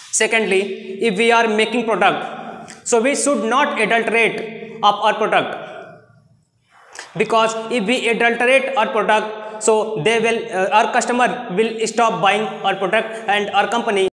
Secondly, if we are making product, so we should not adulterate of our product, because if we adulterate our product, so they will our customer will stop buying our product and our company